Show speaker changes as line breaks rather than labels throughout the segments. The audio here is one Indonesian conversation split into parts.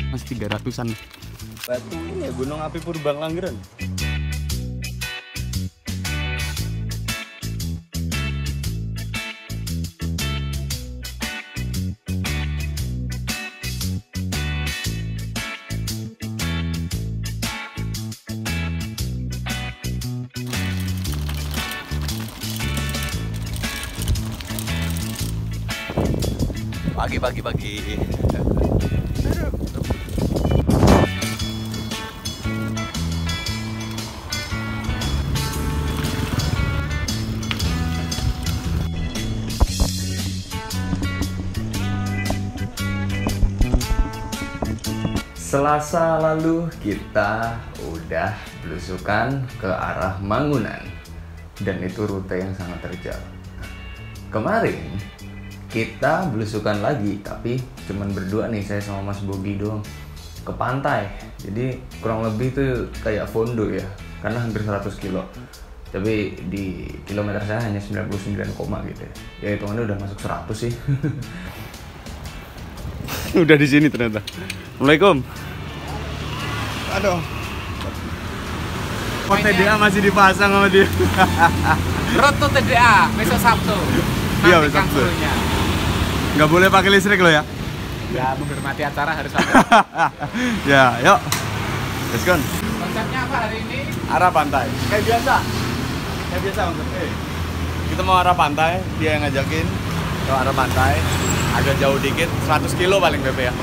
Masih 300-an.
Batu ini ya Gunung Api Purbang Langgeran. Pagi. Selasa lalu kita udah belusukan ke arah Mangunan dan itu rute yang sangat terjal. Kemarin kita belusukan lagi tapi cuman berdua nih, saya sama Mas Bogi doang ke pantai. Jadi kurang lebih tuh kayak fondo ya, karena hampir 100 kilo. Tapi di kilometer saya hanya 99, gitu ya. Ya hitungannya udah masuk 100 sih.
Udah di sini ternyata. Assalamualaikum. Aduh. Kok TDA masih dipasang sama dia?
Roto TDA besok Sabtu.
Iya,
Nantikan
besok Sabtu.
fullnya.
Nggak boleh pakai listrik loh ya?
Ya, menghormati acara harus ada.
Ya, yuk. Let's go.
Konsepnya apa hari ini?
Arah pantai. Kayak biasa. Kita mau arah pantai, dia yang ngajakin ke arah pantai. Agak jauh dikit, 100 kilo paling BP ya.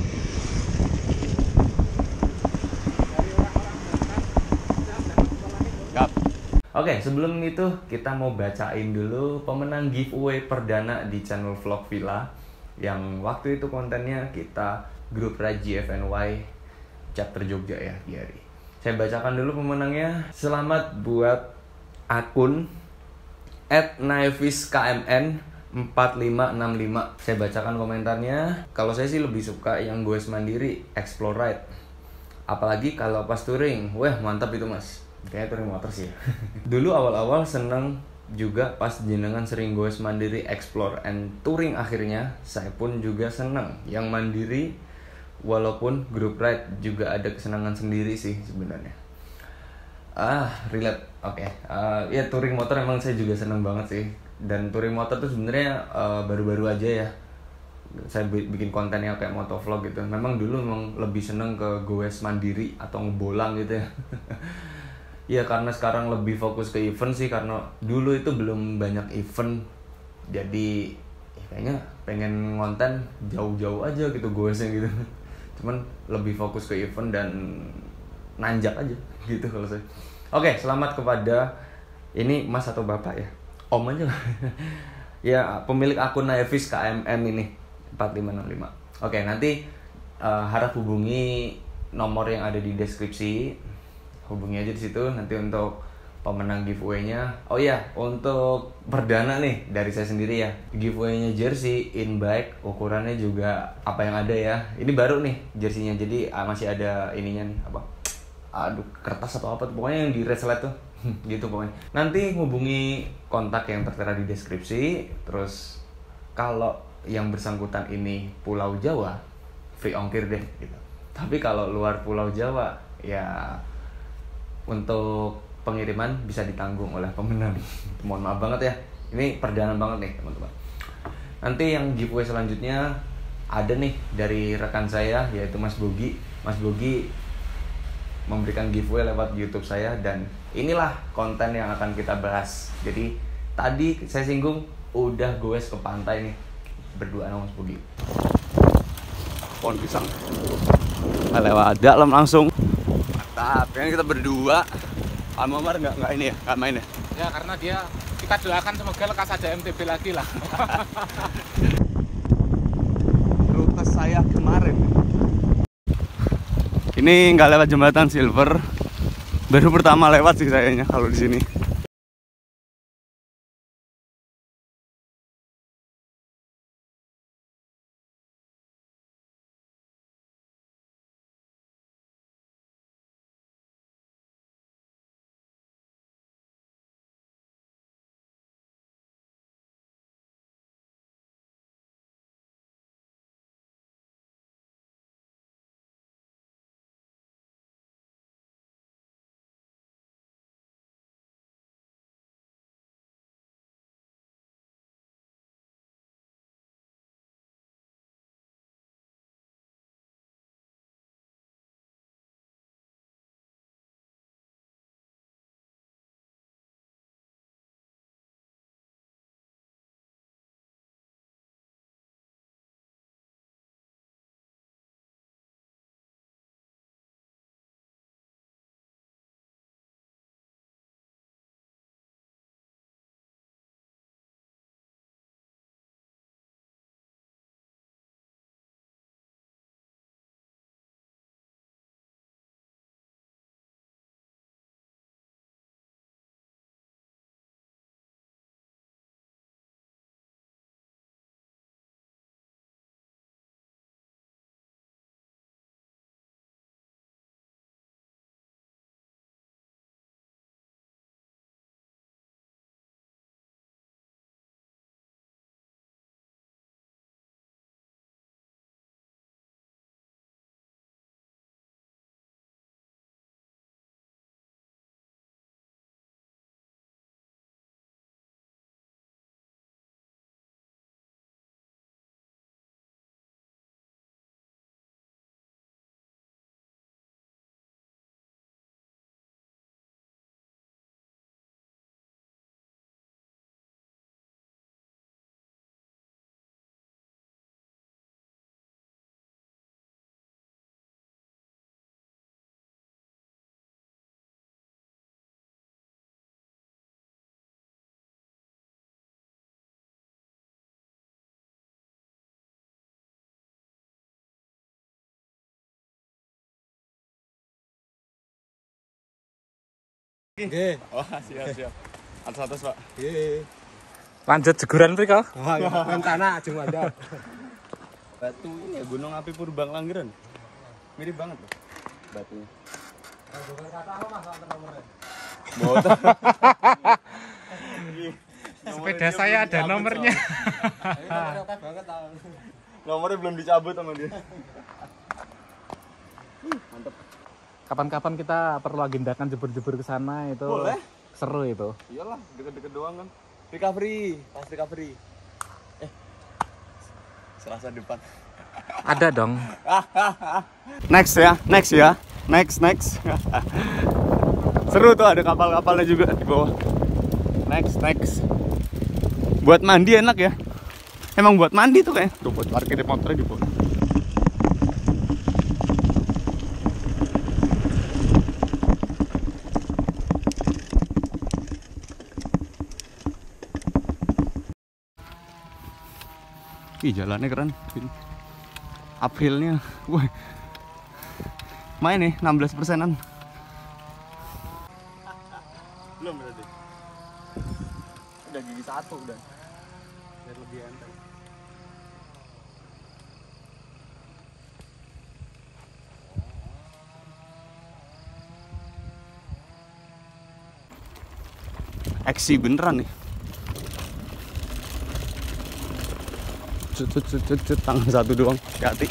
Oke, sebelum itu kita mau bacain dulu pemenang giveaway perdana di channel Vlog Villa yang waktu itu kontennya kita grup Raji FNY chapter Jogja ya, Giari. Saya bacakan dulu pemenangnya. Selamat buat akun @naeviskmn 4565. Saya bacakan komentarnya. Kalau saya sih lebih suka yang goes mandiri, explore ride. Apalagi kalau pas touring. Wah, mantap itu, Mas. Kayaknya touring motor sih ya. Dulu awal-awal seneng juga pas jenengan sering goes mandiri, explore and touring. Akhirnya saya pun juga seneng yang mandiri, walaupun group ride juga ada kesenangan sendiri sih sebenarnya. Relate. Oke. Ya touring motor emang saya juga seneng banget sih. Dan touring motor tuh sebenarnya baru-baru aja ya saya bikin konten yang kayak motovlog gitu. Memang dulu lebih seneng ke goes mandiri atau ngebolang gitu ya. Ya karena sekarang lebih fokus ke event sih, karena dulu itu belum banyak event. Jadi ya kayaknya pengen ngonten jauh-jauh aja gitu goesnya gitu. Cuman lebih fokus ke event dan nanjak aja gitu kalau saya. Oke, selamat kepada ini Mas atau Bapak ya? Om aja lah. Ya, pemilik akun Naevis KMM ini 4565. Oke, nanti harap hubungi nomor yang ada di deskripsi. Hubungi aja di situ nanti untuk pemenang giveaway-nya. Oh iya, untuk perdana nih dari saya sendiri ya. Giveaway-nya jersey in bike, ukurannya juga apa yang ada ya. Ini baru nih jersinya. Jadi masih ada ininya nih, apa? Aduh, kertas atau apa tuh, pokoknya yang di red slide tuh. Gitu pokoknya. Nanti hubungi kontak yang tertera di deskripsi. Terus kalau yang bersangkutan ini Pulau Jawa, free ongkir deh gitu. Tapi kalau luar Pulau Jawa ya untuk pengiriman bisa ditanggung oleh pemenang. Mohon maaf banget ya, ini perdana banget nih teman-teman. Nanti yang giveaway selanjutnya ada nih dari rekan saya yaitu Mas Bogi. Mas Bogi memberikan giveaway lewat YouTube saya dan inilah konten yang akan kita bahas. Jadi tadi saya singgung udah goes ke pantai nih berdua sama Mas Bogi.
Pohon pisang. Lewat dalam langsung. Mantap, kan kita berdua. Amar nggak ini ya, nggak main ya?
Ya, karena kita doakan semoga lekas ada MTB lagi lah.
Rute saya kemarin. Ini nggak lewat jembatan Silver. Baru pertama lewat sih sayanya kalau di sini. Ki?
Nggih.
Wah, siap. Atas Pak.
Nggih.
Lanjut jeguran mriko.
Wah, ya rencana ajeng ada.
Batu ini ya Gunung Api Purbang Langgeran. Mirip banget loh batunya.
Bukan kata apa Mas antar nomornya.
Bot.
Sepeda saya ada nomornya.
Ini nomornya oke banget ah.
Nomornya belum dicabut sama dia. Mantap.
Kapan-kapan kita perlu agendakan jebur-jebur ke sana itu.
Boleh.
Seru itu.
Iyalah, deket-deket doang kan. Recovery, pas recovery. Selasa depan.
Ada dong.
Next ya. Next. Seru tuh, ada kapal-kapalnya juga di bawah. Next. Buat mandi enak ya. Emang buat mandi tuh kayak. Tuh buat parkir motornya di bawah. Ih, jalannya keren. Aprilnya, wah, main nih 16%-an. Belum berarti. Udah gigi 1 udah. Biar lebih enteng. Aksi beneran nih. Cut, tangan satu doang, hati.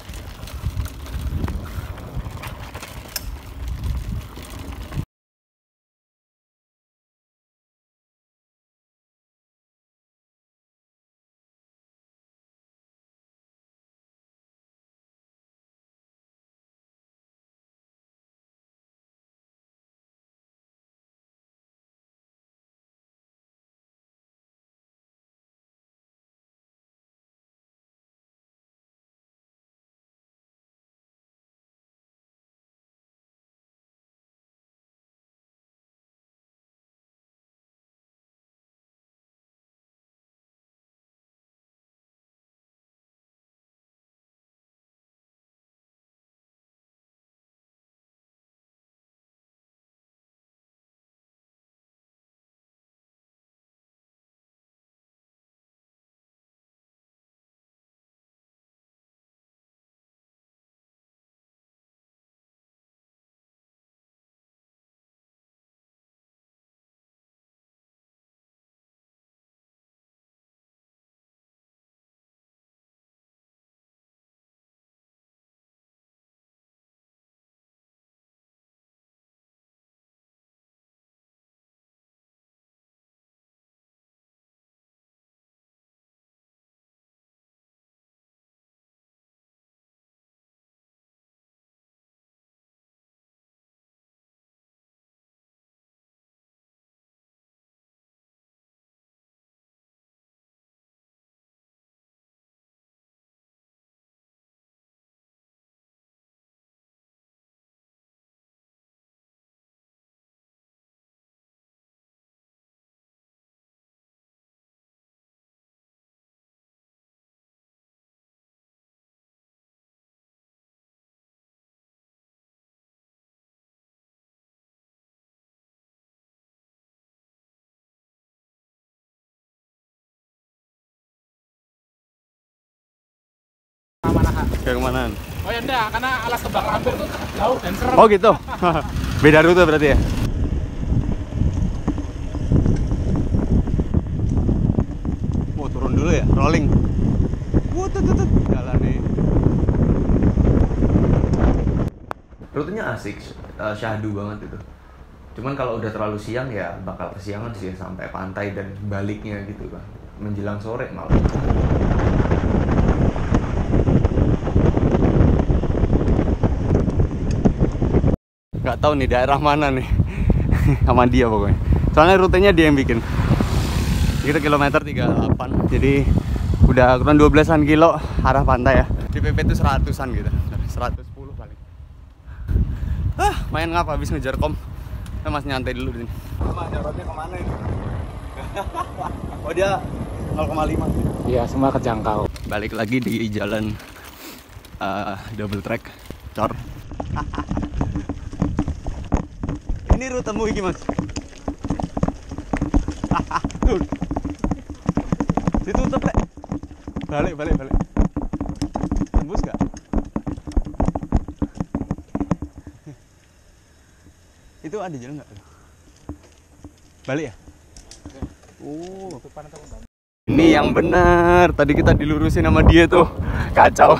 Ke kemanaan?
Oh ya enggak, karena alas tebak lampir itu jauh dan serem.
Oh gitu. Beda rute berarti ya? Oh, turun dulu ya, rolling. Tut. Jalan nih.
Rutenya asik, syahdu banget itu. Cuman kalau udah terlalu siang ya bakal kesiangan sih sampai pantai dan baliknya gitu kan. Menjelang sore malah.
Gak tahu nih daerah mana nih. Sama dia pokoknya. Soalnya rutenya dia yang bikin. Kita kilometer 38. Jadi udah kurang 12-an kilo arah pantai ya. Di PP itu 100-an gitu. 110 paling. Main ngapa habis ngejar kom. Kita masih nyantai dulu di sini. Nyorotnya kemana ini? Oh dia 0,5.
Iya, semua kejangkau.
Balik lagi di jalan double track. Cor. Ini rutemu iki, Mas. Tuh. Ditutup, Lek. Balik. Tembus gak? Itu ada jalan nggak? Balik ya? Oh. Ini yang benar. Tadi kita dilurusin sama dia tuh. Kacau.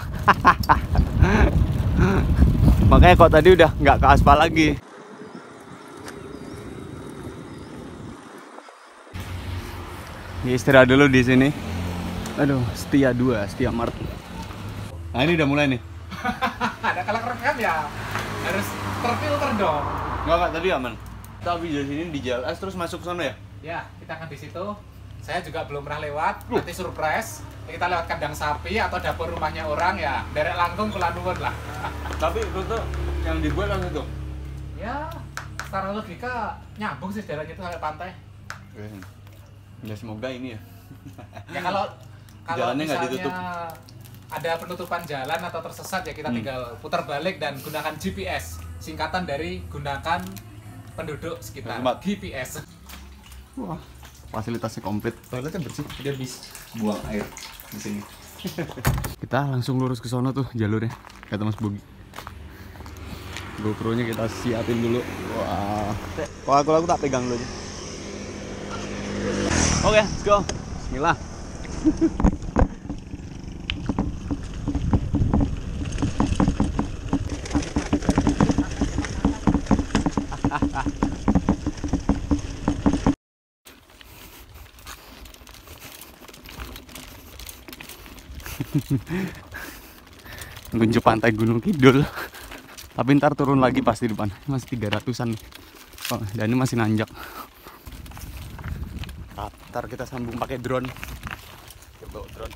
Makanya kok tadi udah nggak ke aspal lagi. Ini istirahat dulu di sini. Aduh, Setia Mart. Nah ini udah mulai nih.
Ada kalau rekam ya harus terfilter dong.
Enggak, tadi aman. Kita habis dari sini di Jalan terus masuk sana ya?
Ya, kita akan di situ. Saya juga belum pernah lewat. Nanti surprise. Kita lewat kandang sapi atau dapur rumahnya orang ya. Derek langkung kula nuwun lah.
Tapi itu yang dibuat langsung itu.
Ya, secara logika nyambung sih jalannya itu sampai pantai.
Ya semoga ini ya.
Ya kalau
Jalannya nggak
misalnya
ditutup.
ada penutupan jalan atau tersesat ya kita tinggal putar balik dan gunakan GPS. Singkatan dari gunakan penduduk sekitar.
Tempat.
GPS.
Wah, fasilitasnya komplit.
Toiletnya bersih, dia bisa buang air di sini.
Kita langsung lurus ke sono tuh jalurnya, kata Mas Bogi. GoPro-nya kita siapin dulu. Wah, kalau aku tak pegang dulu aja. Oke, let's go. Bismillah. Menuju pantai Gunung Kidul. Tapi ntar turun lagi pasti depan. Masih 300-an. Oh, dan ini masih nanjak. Ntar kita sambung pakai drone. Bawa drone.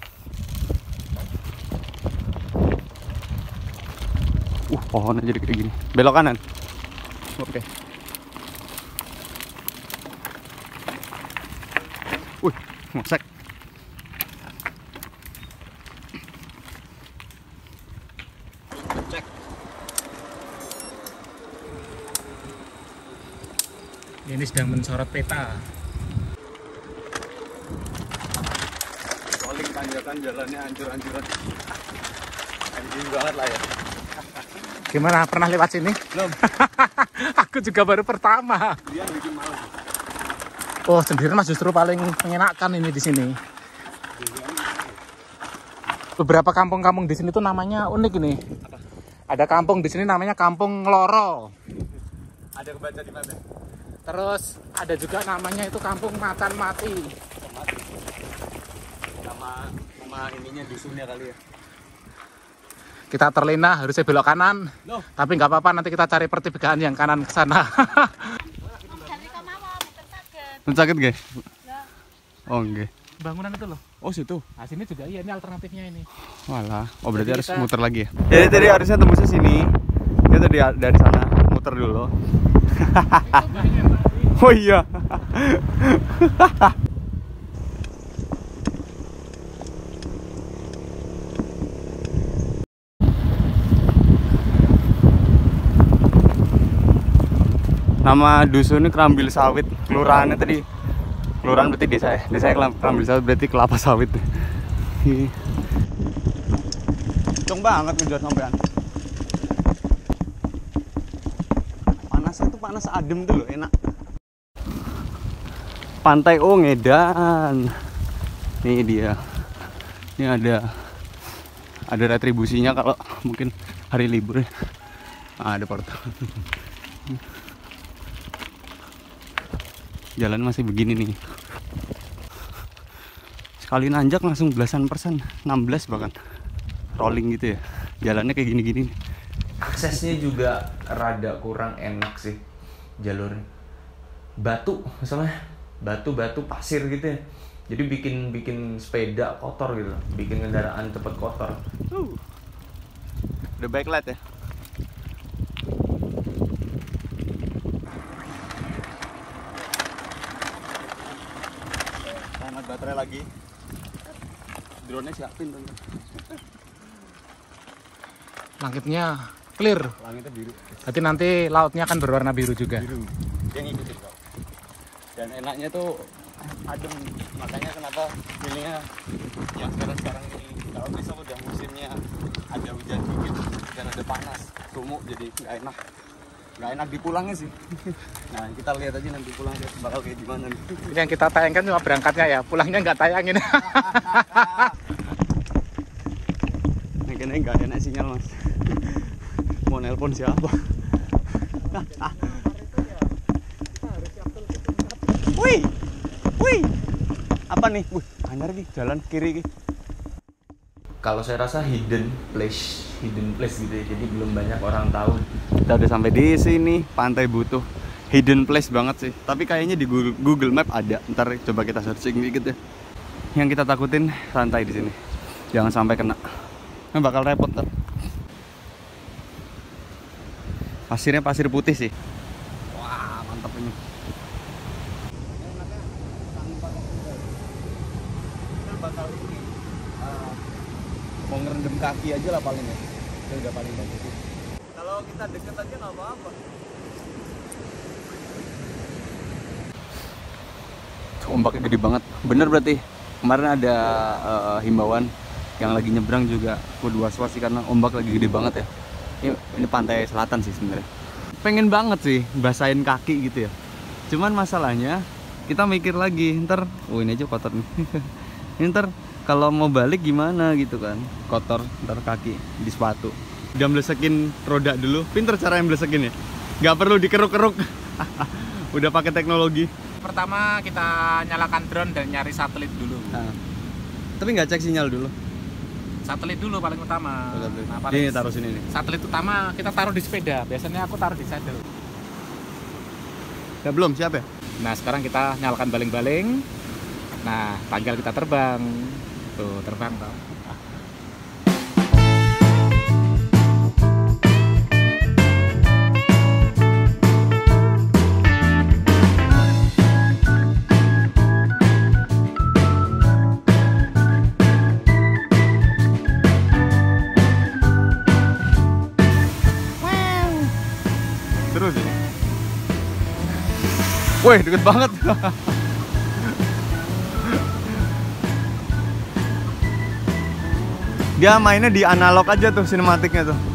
Pohonnya jadi kayak gini. Belok kanan. Oke. Ngosek. Cek.
Ini sedang mensorot peta.
Paling tanjakan jalannya hancur-hancuran. Anjing banget lah ya.
Gimana, pernah lewat sini?
Belum.
Aku juga baru pertama.
Dia bikin malu.
Oh, sendirian Mas justru paling menyenangkan ini di sini. Beberapa kampung-kampung di sini tuh namanya unik ini.
Apa?
Ada kampung di sini namanya Kampung Ngloro.
Ada kebaca di mana?
Terus ada juga namanya itu Kampung Macan Mati.
Nama ininya dusunnya kali ya.
Kita terlena harusnya belok kanan.
Loh.
Tapi nggak apa-apa, nanti kita cari pertigaan yang kanan ke sana.
Sakit guys? Oh enggak.
Bangunan itu loh.
Oh situ.
Nah sini juga iya, ini alternatifnya ini.
Walah. Oh berarti
Jadi
harus
kita-
muter lagi ya? Jadi tadi harusnya tembusnya sini. Kita dari sana muter dulu. Oh iya. Nama dusun ini Kerambil Sawit. Kelurahannya tadi. Kelurahan berarti desa ya. Desanya Kerambil Sawit berarti kelapa sawit. Kenceng banget ngejar sampean. Panasnya tuh panas adem tuh loh, enak. Pantai Ngedan. Nih dia. Ini ada retribusinya kalau mungkin hari libur ya. Ah, ada portal. Jalan masih begini nih. Sekali nanjak langsung belasan persen, 16 bahkan. Rolling gitu ya. Jalannya kayak gini-gini nih.
Aksesnya juga rada kurang enak sih jalurnya. Batu, misalnya batu pasir gitu ya. Jadi bikin sepeda kotor gitu, bikin kendaraan cepet kotor.
Udah backlight ya. Sangat baterai lagi. Drone-nya siapin tuh.
Langitnya clear.
Langitnya biru.
Berarti nanti lautnya akan berwarna biru juga.
Biru. Dia ngikutin kok. Dan enaknya tuh adem, makanya kenapa pilihnya yang sekarang ini. Kalau besok udah musimnya ada hujan dikit dan ada panas, sumuk, jadi nggak enak dipulangnya sih. Nah kita lihat aja nanti pulangnya bakal kayak gimana nih.
Ini yang kita tayangkan cuma berangkatnya ya, pulangnya nggak tayangin.
Ini kayaknya nggak enak sinyal mas. Mau nelpon siapa? Wih, apa nih? Wih, anyar nih, jalan kiri nih.
Kalau saya rasa hidden place gitu ya. Jadi belum banyak orang tahu.
Kita udah sampai di sini, Pantai Butuh. Hidden place banget sih. Tapi kayaknya di Google Map ada. Ntar coba kita searching dikit ya. Yang kita takutin rantai di sini. Jangan sampai kena. Ini bakal repot ntar. Pasirnya pasir putih sih. Wah, mantap ini. Bakal ini. Mau ngerendam kaki aja lah paling ya. Itu udah paling bagus sih. Kalau kita deket aja nggak apa-apa. Ombaknya gede banget. Bener berarti. Kemarin ada himbauan yang lagi nyebrang juga kudu was-was sih karena ombak lagi gede banget ya. Ini pantai selatan sih sebenarnya. Pengen banget sih basahin kaki gitu ya. Cuman masalahnya kita mikir lagi ntar, ini aja kotor nih. Ntar kalau mau balik gimana gitu kan, kotor ntar kaki di sepatu. Udah melesekin roda dulu, pinter cara yang melesekin ya, nggak perlu dikeruk-keruk. Udah pakai teknologi.
Pertama kita nyalakan drone dan nyari satelit dulu.
Nah, tapi nggak cek sinyal dulu.
Satelit dulu paling utama. Nah,
Ini taruh sini nih.
Satelit utama kita taruh di sepeda. Biasanya aku taruh di saddle.
Ya belum siap ya?
Nah sekarang kita nyalakan baling-baling. Nah tinggal kita terbang. Tuh terbang toh.
Terus ini. Wih, deket banget. Dia mainnya di analog aja tuh sinematiknya tuh.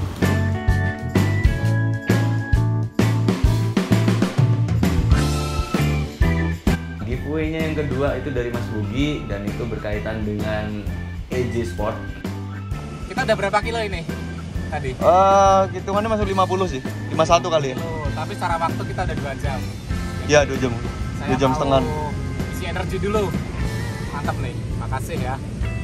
Giveaway-nya yang kedua itu dari Mas Bugi dan itu berkaitan dengan EJ Sport.
Kita udah berapa kilo ini tadi?
Hitungannya masuk 50 sih. 51 kali ya.
Oh, tapi secara waktu kita udah 2 jam.
Iya, 2 jam.
Saya
2 jam setengah.
Isi energi dulu. Mantap nih. Makasih ya.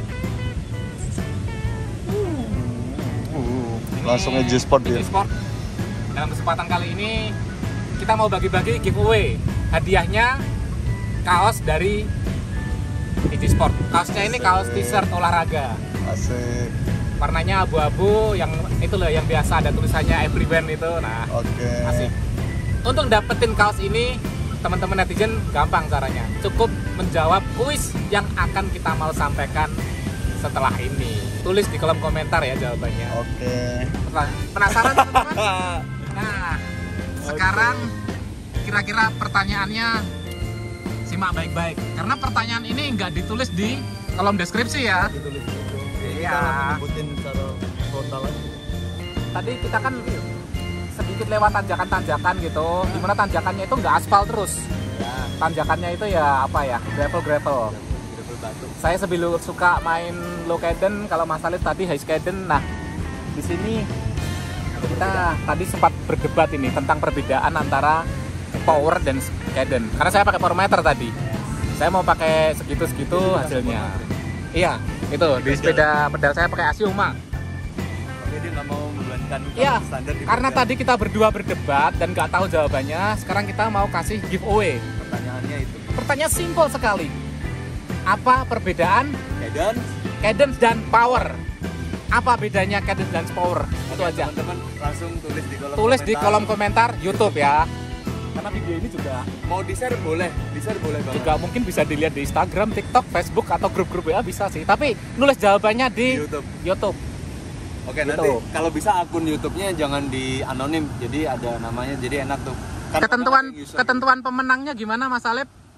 Langsung EJ Sport dia.
EJ Sport. Dalam kesempatan kali ini kita mau bagi-bagi giveaway. Hadiahnya kaos dari EJ Sport. Kaosnya ini kaos t-shirt olahraga.
Asik.
Warnanya abu-abu, yang itu loh yang biasa ada tulisannya everywhere itu. Nah,
Oke.
asik. Untuk dapetin kaos ini, teman-teman netizen gampang caranya. Cukup menjawab kuis yang akan kita mau sampaikan setelah ini. Tulis di kolom komentar ya jawabannya.
Oke.
Penasaran teman-teman? Nah, sekarang kira-kira pertanyaannya simak baik-baik. Karena pertanyaan ini nggak ditulis di kolom deskripsi ya.
Ditulis gitu.
Iya.
Nyebutin secara frontal aja.
Tadi kita kan sedikit lewat tanjakan-tanjakan gitu. Dimana tanjakannya itu nggak aspal terus.
Ya,
Tanjakannya itu ya apa ya, gravel.
batu.
Saya sebelum suka main low cadence, kalau Mas Alif tadi high cadence. Nah, di sini kita tadi sempat berdebat ini tentang perbedaan antara power dan cadence. Karena saya pakai power meter tadi. Saya mau pakai segitu-segitu hasilnya. Iya, itu di sepeda pedal saya pakai Asioma.
Oke, dia nggak mau membelankan
Iya,
standar di
karena
pedal.
tadi kita berdua berdebat dan nggak tahu jawabannya. Sekarang kita mau kasih giveaway.
Pertanyaannya itu.
Pertanyaan simpel sekali. Apa perbedaan cadence dan power? Apa bedanya cadence dan power? Itu aja.
Teman-teman langsung
Tulis di kolom komentar YouTube ya. Karena video ini juga
mau di-share boleh banget.
juga mungkin bisa dilihat di Instagram, TikTok, Facebook atau grup-grup ya bisa sih. Tapi nulis jawabannya di YouTube.
Oke,
Gitu.
nanti kalau bisa akun YouTube-nya jangan di anonim. Jadi ada namanya, jadi enak tuh. Kan orang user.
Ketentuan pemenangnya gimana Mas Alip?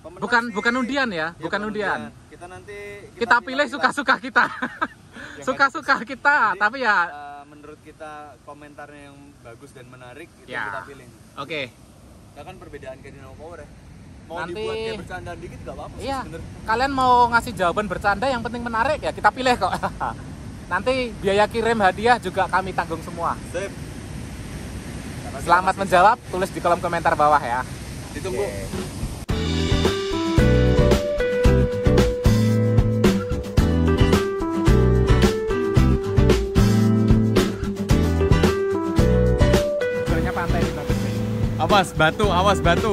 Bukan undian ya, bukan undian.
Kita nanti
Kita pilih suka-suka kita. Suka-suka kita, tapi ya
menurut kita komentarnya yang bagus dan menarik itu
Ya.
kita pilih.
oke.
Kita kan perbedaan kayak Dynamo Power ya. Mau
Nanti-
dibuat kayak bercandaan dikit gak apa-apa sih
Iya.
sebenarnya.
Kalian mau ngasih jawaban bercanda yang penting menarik ya, kita pilih kok. Nanti biaya kirim hadiah juga kami tanggung semua.
Sip.
Selamat menjawab, tulis di kolom komentar bawah ya.
Ditunggu.
Sebenarnya pantai ini bagus nih.
Awas batu, awas batu.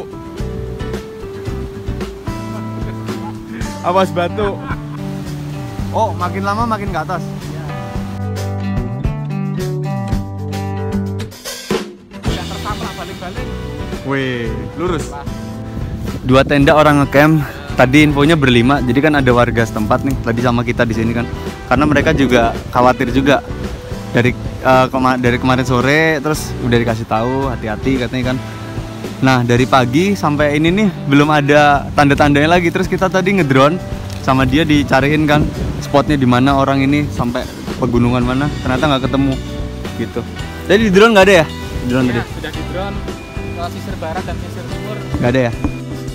Awas batu. Oh, makin lama makin ke atas.
Tidak tersampah balik-balik.
Wih, lurus. Dua tenda orang ngecamp. Tadi infonya berlima, jadi kan ada warga setempat nih. Tadi sama kita di sini kan. Karena mereka juga khawatir juga dari kemarin sore, terus udah dikasih tahu hati-hati katanya kan. Nah dari pagi sampai ini nih belum ada tanda-tandanya lagi. Terus kita tadi ngedrone sama dia dicariin kan spotnya di mana orang ini sampai pegunungan mana. Ternyata nggak ketemu gitu. Jadi di drone nggak ada ya? Di drone tadi
Ya, sudah di drone ke sisir barat dan sisir timur.
nggak ada ya?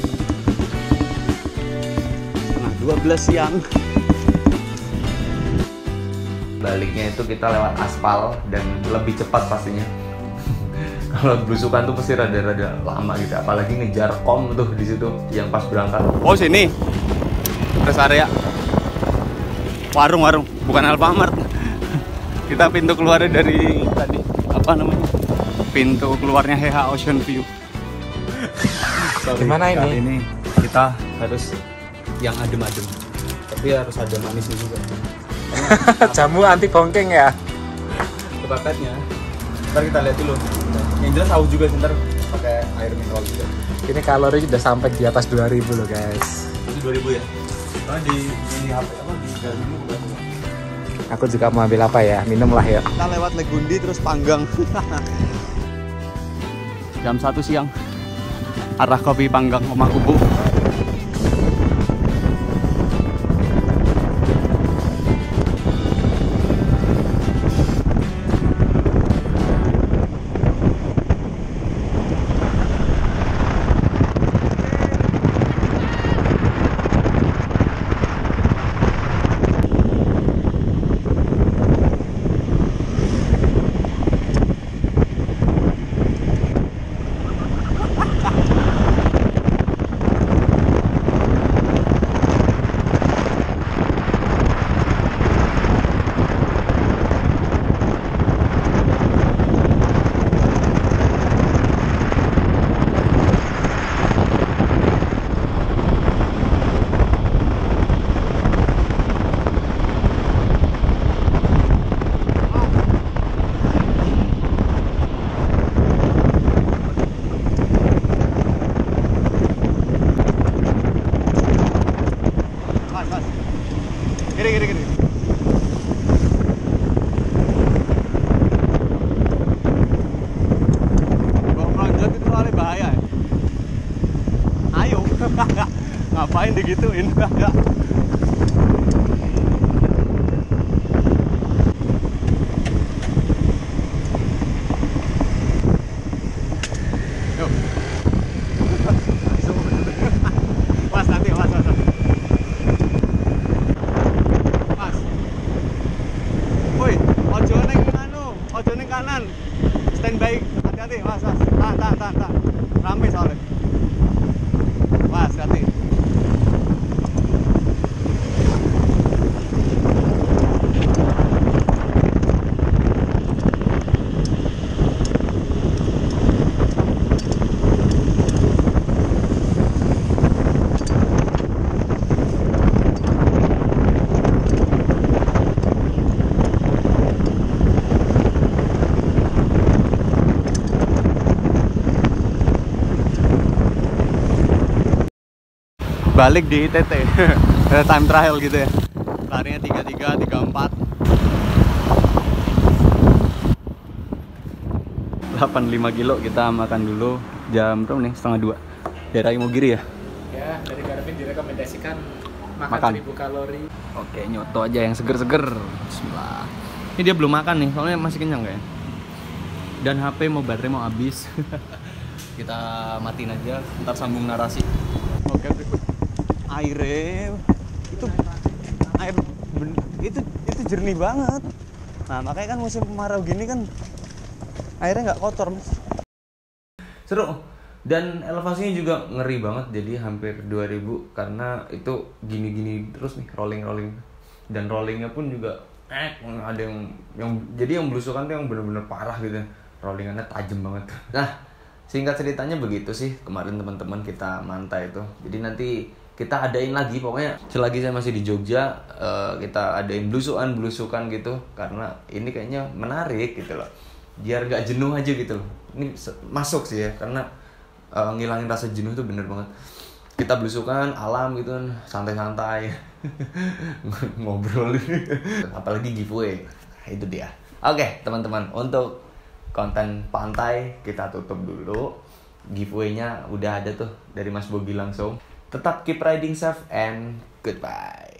Nah 12 siang.
Baliknya itu kita lewat aspal dan lebih cepat pastinya. Kalau belusukan tuh pasti rada-rada lama gitu, apalagi ngejar kom tuh di situ yang pas berangkat.
Oh sini, rest area, warung, bukan Alfamart. Kita pintu keluarnya dari tadi, apa namanya? Pintu keluarnya Heha Ocean View.
Gimana ini?
Kali ini kita harus yang adem-adem, tapi harus ada manisnya juga.
Jamu anti bongkeng ya.
Kebakatnya, ntar kita lihat dulu. Yang jelas tahu juga sih, ntar pakai air mineral juga.
Ini kalori sudah sampai di atas 2000 loh guys.
Itu 2000 ya? Karena di HP apa di Garmin bukan?
Aku juga mau ambil apa ya? Minum lah ya.
Kita lewat Legundi terus Panggang. Jam 1 siang. Arah kopi Panggang Omah Kubu. Kiri. Bawa melonjak itu soalnya bahaya ya? Ayo. Ngapain digituin? Yuk. Mas nanti, mas. Mas. Woi, ojo ning kanan. Standby, hati-hati, mas. Tahan. Rame soalnya. Mas, hati. Balik di ITT. Time trial gitu ya. Larinya 33, 34. 85 kilo kita makan dulu. Jam berapa nih? Setengah 2. Daerah Imogiri ya?
Ya, dari kan makan
Makan.
1000 kalori.
Oke, nyoto aja yang seger-seger. Bismillah. Ini dia belum makan nih, soalnya masih kenyang kayak. Dan HP mau baterai mau habis. Kita matiin aja, ntar sambung narasi. Oke, airnya itu air itu jernih banget. Nah, makanya kan musim kemarau gini kan airnya nggak kotor, Mas.
Seru. Dan elevasinya juga ngeri banget, jadi hampir 2000 karena itu gini-gini terus nih, rolling. Dan rollingnya pun juga ada yang jadi yang belusukan tuh yang bener-bener parah gitu. Rollingannya tajam banget. Nah, singkat ceritanya begitu sih kemarin teman-teman kita mantai itu. Jadi nanti kita adain lagi, pokoknya selagi saya masih di Jogja kita adain belusukan gitu, karena ini kayaknya menarik gitu loh, biar gak jenuh aja gitu loh. Ini masuk sih ya, karena ngilangin rasa jenuh itu bener banget. Kita belusukan alam gitu kan, santai-santai ngobrol apalagi giveaway. Nah, itu dia. Oke teman-teman, untuk konten pantai kita tutup dulu. Giveaway-nya udah ada tuh dari Mas Bogi langsung. Tetap keep riding safe and goodbye.